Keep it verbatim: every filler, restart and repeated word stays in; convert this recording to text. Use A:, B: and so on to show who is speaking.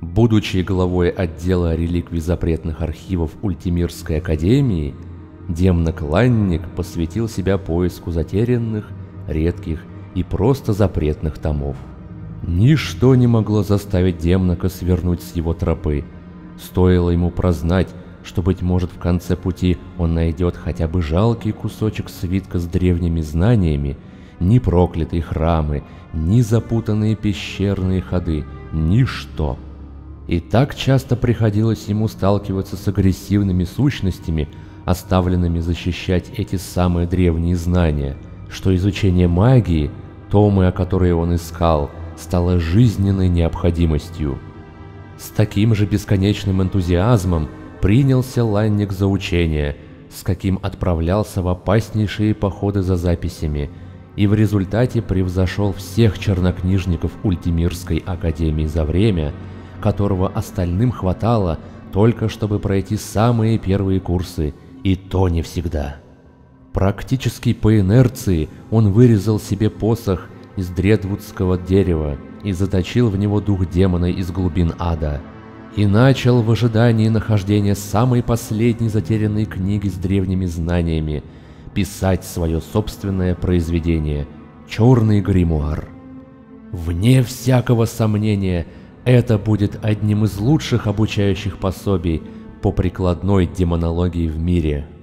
A: Будучи главой отдела реликвий запретных архивов Ультимирской академии, Демнок Ланник посвятил себя поиску затерянных, редких и просто запретных томов. Ничто не могло заставить Демнока свернуть с его тропы. Стоило ему прознать, что, быть может, в конце пути он найдет хотя бы жалкий кусочек свитка с древними знаниями, ни проклятые храмы, ни запутанные пещерные ходы, ничто. И так часто приходилось ему сталкиваться с агрессивными сущностями, оставленными защищать эти самые древние знания, что изучение магии, томы, о которые он искал, стало жизненной необходимостью. С таким же бесконечным энтузиазмом принялся Ланник за учение, с каким отправлялся в опаснейшие походы за записями, и в результате превзошел всех чернокнижников Ультимирской академии за время, которого остальным хватало только чтобы пройти самые первые курсы, и то не всегда. Практически по инерции он вырезал себе посох из дредвудского дерева и заточил в него дух демона из глубин ада, и начал в ожидании нахождения самой последней затерянной книги с древними знаниями писать свое собственное произведение «Черный гримуар». Вне всякого сомнения, это будет одним из лучших обучающих пособий по прикладной демонологии в мире.